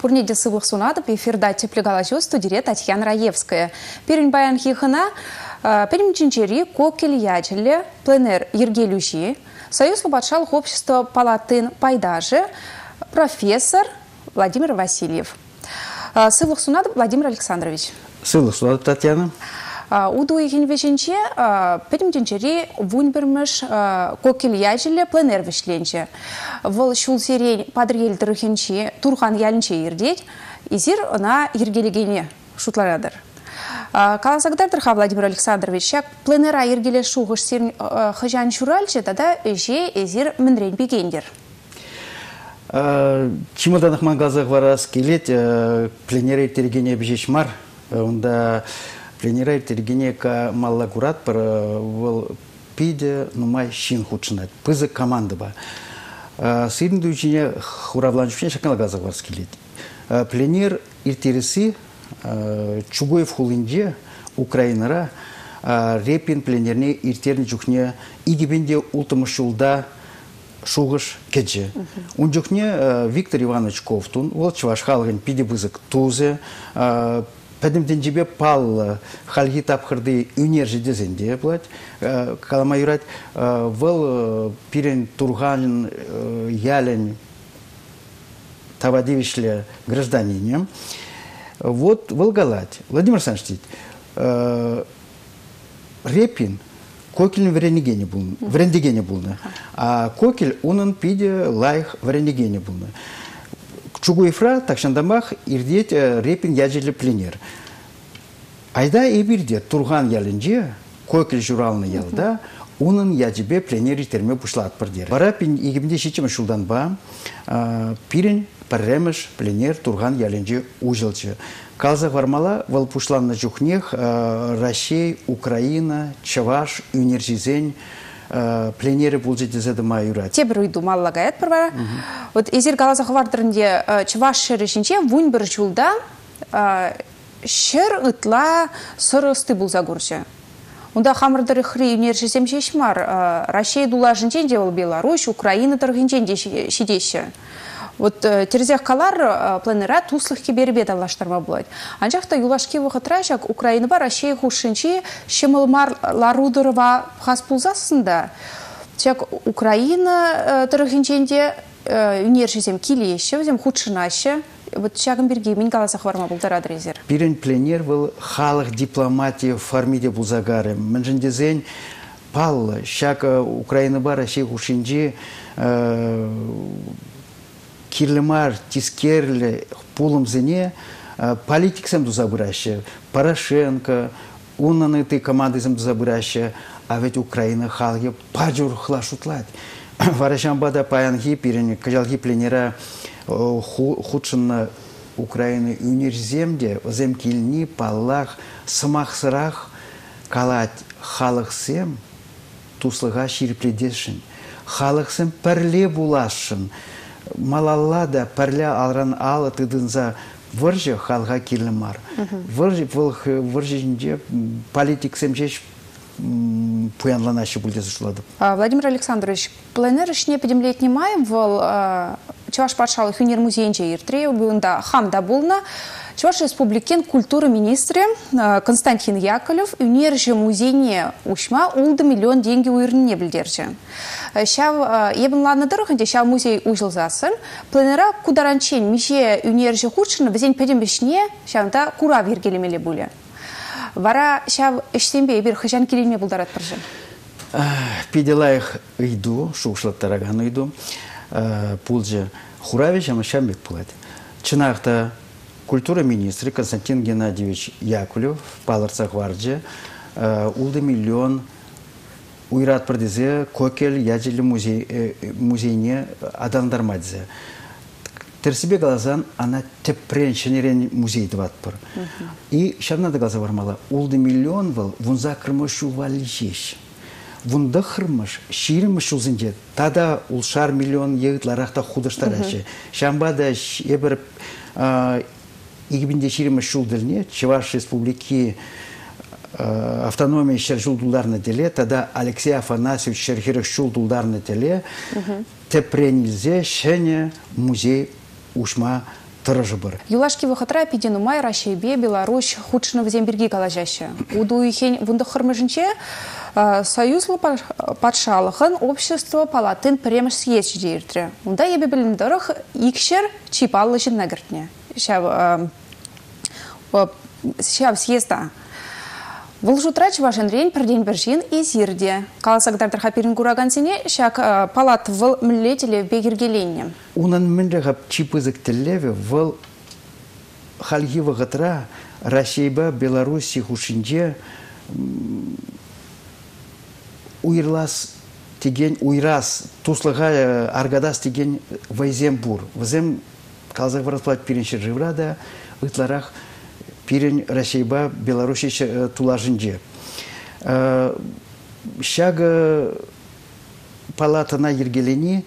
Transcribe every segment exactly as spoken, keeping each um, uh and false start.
Пурнеде сывлых сунадып эфирда теплегалажу студире Татьяна Раевская. Перень баян хихына, перень чинчери, кокель ячеле, пленер Ергелюши, Союз Лобатшалых общества Палатын Пайдажи, профессор Владимир Васильев. Сывлых сунадып Владимир Александрович. Сывлых сунадып Татьяна. Уду ехин вешенче, перем чинчери вунбермеш кокель ячеле, пленер вешленче. Вол шул сирень подрель трухенче, турхан ялинче ирдеть, изир на Ергелегене шутларадыр. Каласагдар тырха Владимир Александрович, як пленера Ергеле шугыш сирень хажан шуральче, тогда эже изир мендрень бегендер. Чемоданах мангазах варас келет, пленера Ергене бежешмар, онда пленера Ергене ка малла курат пар вол пиде нумай шин худшинат, пызы команды ба. Сирин дүйчине хуравланчуне шакала газах варас келет. Пленер иртереси Чугоев хулинже Украинара репин пленерне иртерни чухне игибенде ултымышулда шугыш кеджи. Он чухне Виктор Иванович Ковтун, ол чуваш халган пиде бызык тузе, пәдімден жебе пал халги тапқырды үнержі дезенде блать, калама юрать, вол пирен турганин ялен тавадевишле гражданине. Вот Волгалать. Владимир Александрович, э, Репин, Кокель в Ренегене был, в Рендегене был, а Кокель он пиде лайх в Ренегене был. Чугуефра, так шандамах, ирдеть Репин яджели пленер. Айда и бирде Турган ялинже, Кокель журалны ялда, онын яджебе пленери терме пушла отпардер. Барапин игимде шичем шулдан ба, пирен парремеш пленер Турган ялинже ужелче. Казах вармала вал пушлан на жухнех Россия, Украина, Чаваш, Унержизень, пленеры булжи дезедема юрат. Тебір үйду маллагает парвара. Вот изир галазах вардырынде Чаваш шерешінче вунь бір жулда шер ытла сырысты булза гурча. Унда хамырдыры хри унержизем шешмар. Россия дулажынчен де ол Беларусь, Украина тұрғынчен де шидеші. Вот терезех калар пленера туслых кибербет алаштарма будет. Анжахта юлашки выхотрашак Украина ба Россия хушинчи шемылмар ларудырова хаспулзасында. Чак Украина тұрғынченде унержизем килеші, өзем худшынашы. Вот чагым берге мен каласах варма булдара дрезер. Пирен пленер был халых дипломатии в формиде булзагары. Менжендезень пал, шак Украина ба Россия хушинчи Кирлемар, Тискерле, Пулом Зене, политик сам забираща, Порошенко, он этой команды сам забираща, а ведь Украина халги паджур хлашутлать. Варашамбада паянги пирени, кажалги пленера худшина Украины универземде, земкильни, палах, самахсрах, калать халахсем, туслага ширпледешин, халахсем перле булашин. Малаллада парля алран ала тыдынза выржы халга килмар. Выржы выржынде политик семчеш пуянланашы булдезы шулады. Владимир Александрович, пленер ішне педемлетний май вол Чаваш патшалық юнер музейнче иртре убында хамда булна. Чаваш республикен культуры министры Константин Яковлев юнерже музейне ушма улды миллион деньги уйрне билдерче. Шав ебн ладно дорогынде шав музей ужылзасын. Пленера кударанчен мише юнерже худшыны бізен педембешне шавында кура вергелемеле буле. Вара шав эштембе бир хыжан келеме булдарат пыржын. Педелаях иду, шушлаттараган иду. Пулже Хуравич, а мышамбек пулать. Чинахта культура министры Константин Геннадьевич Яковлев, Паларцах Варджи, улды миллион уйрат продезе, кокель, яджели музей, музейне адандармадзе. Терсибе глазан, она тепренченерен музей дватпар. И сейчас надо глаза вармала. Улды миллион вал, вон закрымышу валищещ. Вунда хырмыш, ширмыш узынде, тада улшар миллион егітларақта худыштарачы. Шамбада ебір игибинде ширмыш шулдылне, Чуваш республики автономия шер жулдуларны теле, тада Алексей Афанасьевич шерхерых жулдуларны теле, тепренилзе шене музей ушма тырыжы бар. Юлашки выхотра пидену май Россия, Беларусь худшина в земберги калажаща. Уду ихень вунда хырмыжынче союзлы патшалыхын общество палатын премеш съезд жейртре. Унда ебе білімдіріх икшер чипаллы жинна гіртне. Шав съезда. Бұл жұтрач вашын рейн бірден біржин и зирде. Қаласагдардың хапирин курагансене шак палат выл мүллетеле бегергеленне. Унан мінліғап чипызық тіллеве выл халгивы ғытра Россияба, Беларуси хушинже уйрлас теген уйрас туслыға аргадас теген вайзем бур. Вазем қалзақ варасплат пиренші живрада ытларах пирен Россияба, Беларуси тулажынже. Шага палатана ергелени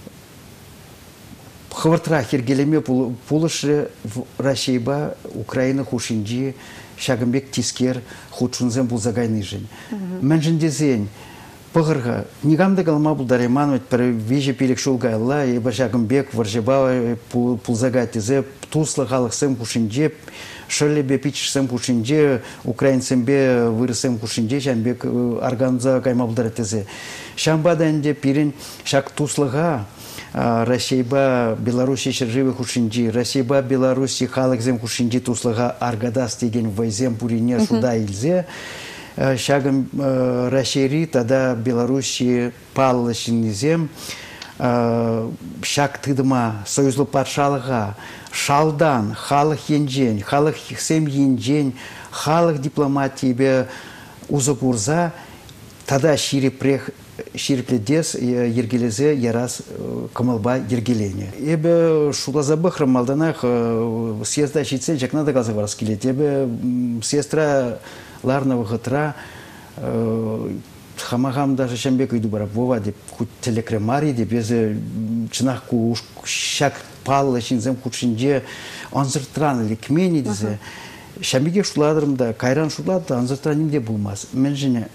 хвартра ергелеме пулышы Россияба, Украина хушинже шагымбек тискер худшунзем бұл загайны жын. Мәнжіндезен пығырға негамды қалма бұл дареман пір вежі пелек шулгайла, ебі шагымбек варжеба пулзагайтезе туслы қалықсым хушинже шөлебе пичсем кушинже, украинцембе вырысем кушинже, шамбек органза кайма бұлдаратезе. Шамбаданде пирен шак туслыға Россияба, Беларуси шыржывы кушинже, Россияба, Беларуси халықзем кушинже туслыға аргадас деген вайзем пурине шуда илзе. Шагым Россияри, тада Беларуси паллышынызем, шак тыдыма союзлы патшалыға шалдан, халық енжен, халық сем енжен, халық дипломатиябе узық урза, тада ширепледес ергелезе ярас кымылба ергелене. Эбе шулаза бұқрым малданақ съезда шитсен жақнада қалзы барас келет. Эбе съездра ларнавы ғытра хамагам даже шамбек иду бара вова деп телекремари деп езі чынақ ку шак паллы шинзем кучинже анзыртран лекмени дезе шамбеге шуладырымда кайран шулады анзыртран де булмас. Мен жіне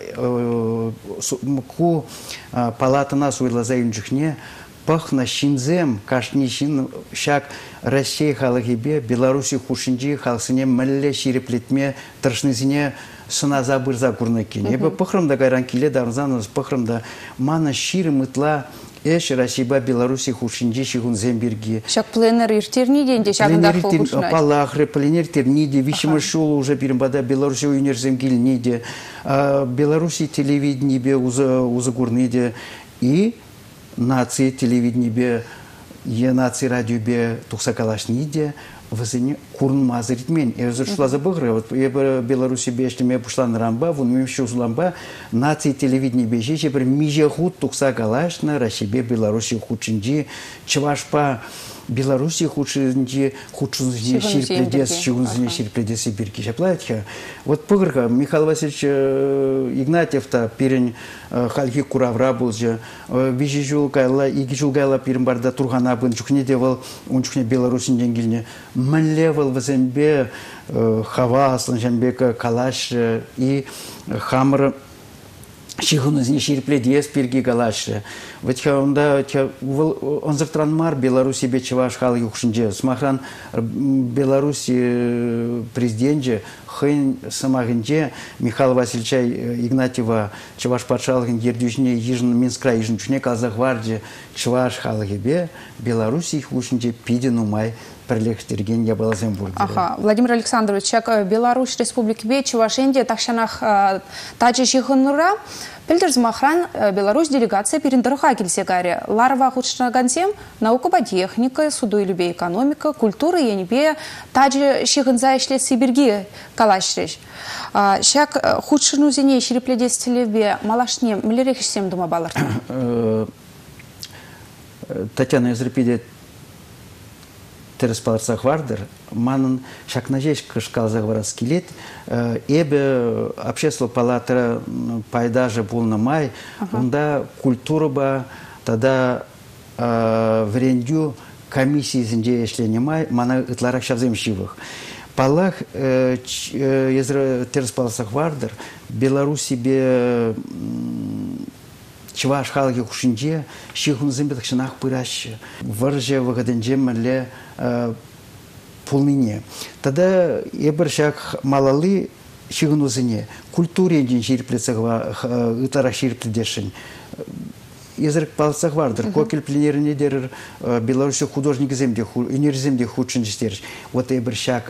ку палатына суйлаза юнжихне пахна шинзем кашни шин шак Россия халыгебе Беларуси хушинжи халсыне мәлле ширеплетме тыршнызине сына забырза курныкин. Ебе пахрымда гайран киле дарзаныз пахрымда мана ширы мытла эш Россияба Беларуси хушинжи шигун земберги. Шак пленер иртерни денде шагында хушнай. Палахры пленер терниде вишима шулу уже пирмбада Беларуси универземкил ниде. Беларуси телевидение бе узагурниде и нации телевидение бе е нации радио бе тухсакалашниде вазыне курн мазыритмен. Эрзер шулаза быгры. Вот ебе Беларуси бе эштеме пушлан рамба, вон мемши узламба нации телевидение бе жече бір миже худ тухсакалашна Россия Беларуси худшинжи чывашпа Беларуси худшинжи худшинжи ширпледес чугунзине ширпледес бирки шаплатха. Вот пыгрка Михаил Васильевич Игнатьев-то пирень халги куравра булжа вижи жулгайла иги жулгайла пирин барда тургана бын чухне девал он чухне Беларусин денгилне манлевал вазембе хаваслан жамбека калаш и хамр шихунузне ширпледес пирги калаш. Вот онда он завтранмар Беларуси бечеваш халги хушинже смахран Беларуси президентже хын самагынже Михаил Васильевича Игнатьева чеваш патшалыгын ердюшне ежин Минскра ежин чуне казахварде чеваш халгебе Беларуси хушинже пиден умай прилегтерген ябалазем бурдере. Ага, Владимир Александрович, чак Беларусь Республики бе чевашенде такшанах тачы шихынура Пельдерз Махран Беларусь делегация перендырға келсе гаре. Ларва худшнагансем наука техника, суду и любе экономика, культура и небе таджи шихынза ишле Сибирги калашреш. Шак худшину зене ширепледес телебе малашне млерехсем дума балар. Татьяна Изрепиде терспаларсах вардер, манын шакнажеш кышкалзах варас келет, эбе общество палатра пайдажа булна май, онда культура ба, тада врендю комиссии зинде эшлени май, мана ытларак шавзем шивых. Палах терспаларсах вардер, Беларуси бе чеваш халги хушинже, шихун зимбетах шинах пыращи. Варже вагаденже мале пулнине. Тогда ебір шак малалы шигнузыне культуре ден жирплецагва ытара ширпледешин. Езерк палцах вардыр, кокель пленеріне дерір Беларуси художник земде, инерземде худшын жестеріш. Вот ебір шак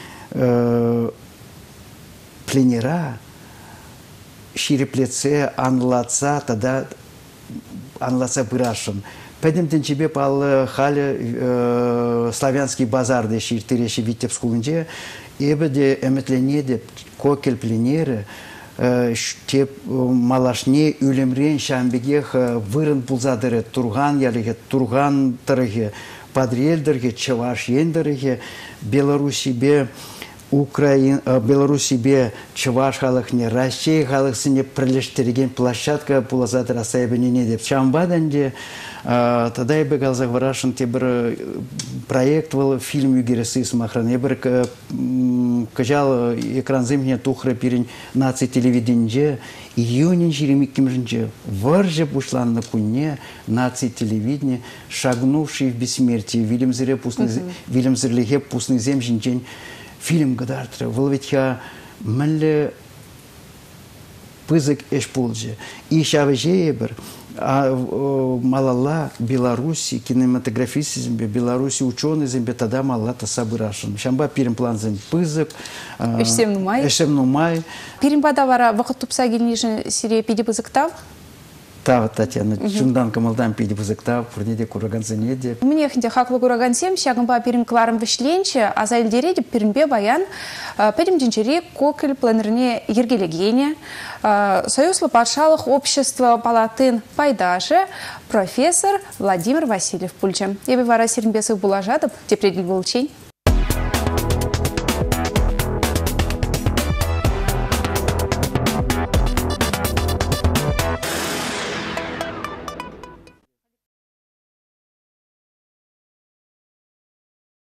пленера шириплеце анлаца, тогда анлаца бырашын. Пәдімден чебе пал халі славянский базар де ширтіреші Витебск хулынже, ебі де әмітлене де кокель пленері теп малашне үлемрен шамбегех вырын пулзадыры Турган ялыге, Турган тарыге, Падрельдерге, Чаваш ендерге, Беларуси бе Украин, Беларуси бе Чаваш халықне, Россия халықсыне прилештірген площадка пулазадыр асайбенене деп Чамбаданде. Тогда я бегал за Гварашин, те бір проект был, фильм Югересы с Махран. Я бір кажал экран земля тухры перен нации телевиденье, июнин жеремик кемжинже, варже бушлан на куне нации телевидения, шагнувший в бессмертие, Вильям Зере пустный, Вильям Зерлихе пустный земжинчень, фильм гадартра, волветья мэлле пызык эшпулже. И шавеже ебер, а малала Беларуси кинематографисты зембе, Беларуси ученые зембе, тогда малата сабырашын. Шамба пирим план зем пызык. Эшсем нумай. Эшсем нумай. Пирим бада вара вақыт тупса генежін сирия пиде пызыктав? Тава, Татьяна, чундан камалдан пиде пызыктав, пурнеде кураган занеде. Мне хінде хаклы кураган сем, шагымба пирим кларым вишленче, а за эльдере деп пиримбе баян, пирим денчере кокель планерне ергелегене, Союзлы патшалық общество палатын пайдажы профессор Владимир Васильев пульчем. Ебе вара сиринбесов булажадып, тепредил булчень.